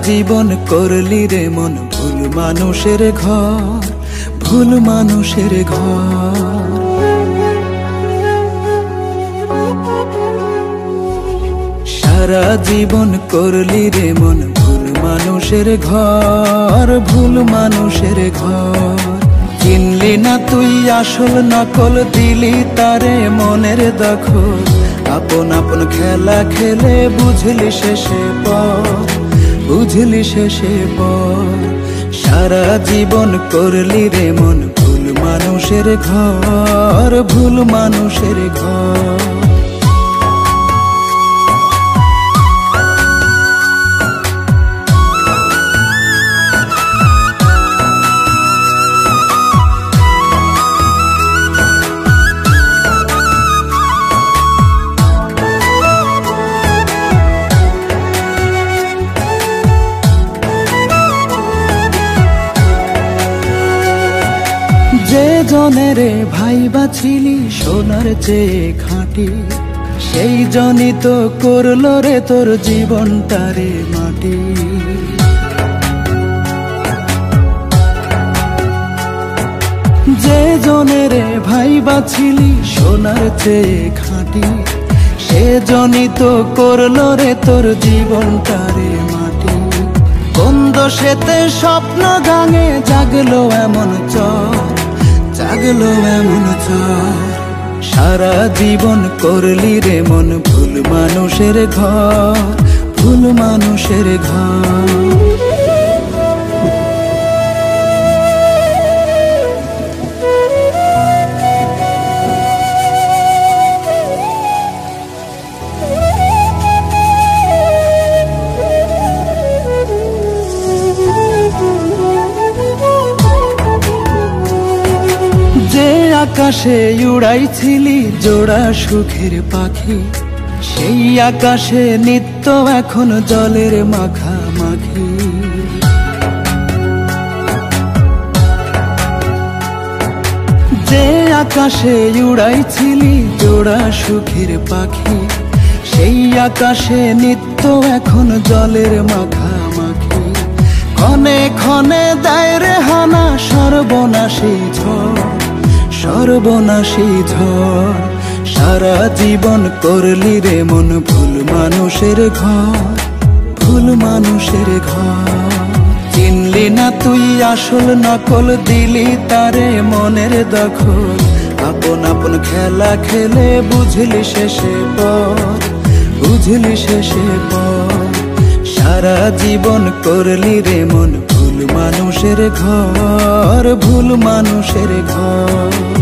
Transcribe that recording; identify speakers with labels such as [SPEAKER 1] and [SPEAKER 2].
[SPEAKER 1] জীবন করলি রে মন ভুল মানুষের ঘর, ভুল মানুষের ঘর। সারা জীবন করলি রে মন ভুল মানুষের ঘর, ভুল মানুষের ঘর। চিনলি না তুই আসল নকল, দিলি তারে মনের দখল। আপন আপন খেলা খেলে বুঝলি শেষে পর, বুঝলি শেষে পর। সারা জীবন করলি রে মন ভুল মানুষের ঘর, ভুল মানুষের ঘর। যে জনের ভাই বাছিলি সোনার চেয়ে খাঁটি, সেই জনই তো করলো রে তোর জীবনটারে মাটি। যে জনের ভাই বাছিলি সোনার চেয়ে খাঁটি, সে জনই তো করলো রে তোর জীবনটারে মাটি। কোন দোষেতে স্বপ্ন গাঙে জাগলো এমন চর, জাগলো এমন চর। সারা জীবন করলি রে মন ভুল মানুষের ঘর, ভুল মানুষের ঘর। যে আকাশে উড়াইছিলি জোড়া সুখের পাখি, সেই আকাশে নিত্য এখন জলের মাখামাখি। যে আকাশে উড়াইছিলি জোড়া সুখের পাখি, সেই আকাশে নিত্য এখন জলের মাখামাখি। ক্ষণে ক্ষণে দেয় রে হানা সর্বনাশী ঝড়, সর্বনাশী ঝড়। সারা জীবন করলি রে মন ভুল মানুষের ঘর, ভুল মানুষের ঘর। চিনলি না তুই আসল নকল, দিলি তারে মনের দখল। আপন আপন খেলা খেলে বুঝলি শেষে পর, বুঝলি শেষে পর। সারা জীবন করলি রে মন ভুল মানুষের ঘর, ভুল মানুষের ঘর।